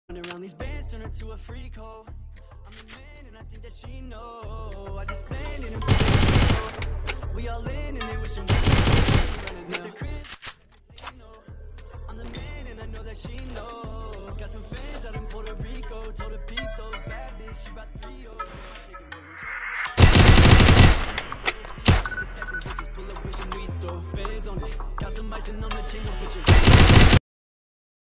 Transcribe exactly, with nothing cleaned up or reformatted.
Around these bands turn her to a freak hoe. I'm a man and I think that she know. I just landed in